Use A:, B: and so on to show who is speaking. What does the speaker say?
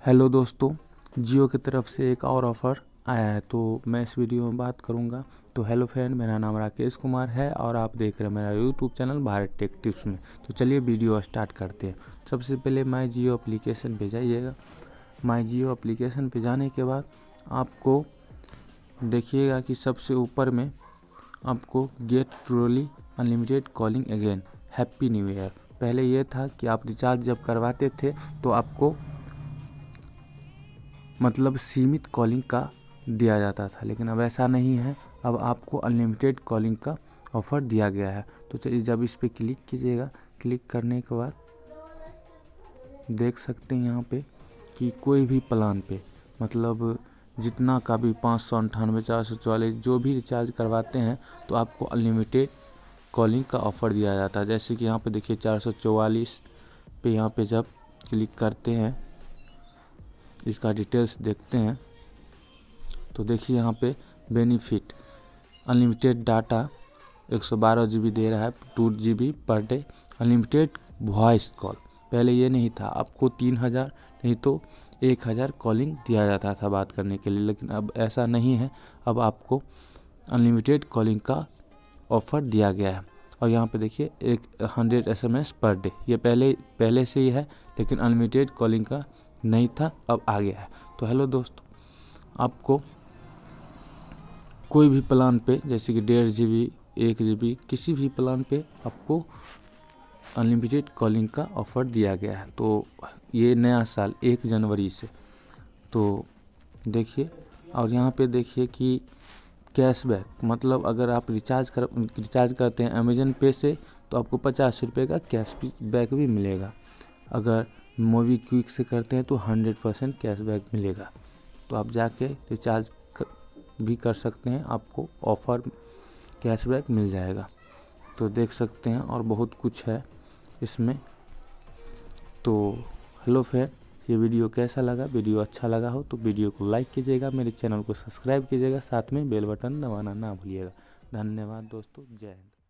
A: Hello दोस्तों, जियो की तरफ से एक और ऑफ़र आया है तो मैं इस वीडियो में बात करूंगा। तो हेलो फ्रेंड, मेरा नाम राकेश कुमार है और आप देख रहे हैं मेरा YouTube channel Bharat tech tips में। तो चलिए वीडियो स्टार्ट करते हैं। सबसे पहले माई जियो एप्लीकेशन पे जाइएगा। माई जियो एप्लीकेशन पे जाने के बाद आपको देखिएगा कि सबसे ऊपर में आपको get truly unlimited calling again happy new year. पहले ये था कि आप रिचार्ज जब करवाते थे तो आपको मतलब सीमित कॉलिंग का दिया जाता था, लेकिन अब ऐसा नहीं है। अब आपको अनलिमिटेड कॉलिंग का ऑफ़र दिया गया है। तो चलिए जब इस पर क्लिक कीजिएगा, क्लिक करने के बाद देख सकते हैं यहाँ पे कि कोई भी प्लान पे मतलब जितना का भी 598, 444 जो भी रिचार्ज करवाते हैं तो आपको अनलिमिटेड कॉलिंग का ऑफ़र दिया जाता है। जैसे कि यहाँ पे देखिए 444 पे यहाँ पे जब क्लिक करते हैं, इसका डिटेल्स देखते हैं तो देखिए यहाँ पे बेनिफिट अनलिमिटेड डाटा 112 GB दे रहा है, 2 GB per day, unlimited voice call. पहले ये नहीं था, आपको 3000 नहीं तो 1000 कॉलिंग दिया जाता था बात करने के लिए, लेकिन अब ऐसा नहीं है। अब आपको अनलिमिटेड कॉलिंग का ऑफ़र दिया गया है। और यहाँ पे देखिए 100 SMS पर डे, ये पहले से ही है, लेकिन अनलिमिटेड कॉलिंग का नहीं था, अब आ गया है। तो हेलो दोस्तों, आपको कोई भी प्लान पे जैसे कि 1.5 GB, 1 GB किसी भी प्लान पे आपको अनलिमिटेड कॉलिंग का ऑफ़र दिया गया है। तो ये नया साल 1 जनवरी से तो देखिए। और यहाँ पे देखिए कि कैशबैक मतलब अगर आप रिचार्ज करते हैं अमेजन पे से तो आपको 50 रुपये का कैशबैक भी मिलेगा। अगर मोबीक्विक से करते हैं तो 100% कैशबैक मिलेगा। तो आप जाके रिचार्ज भी कर सकते हैं, आपको ऑफ़र कैशबैक मिल जाएगा। तो देख सकते हैं और बहुत कुछ है इसमें। तो हेलो फ्रेंड, ये वीडियो कैसा लगा? वीडियो अच्छा लगा हो तो वीडियो को लाइक कीजिएगा, मेरे चैनल को सब्सक्राइब कीजिएगा, साथ में बेल बटन दबाना ना भूलिएगा। धन्यवाद दोस्तों, जय हिंद।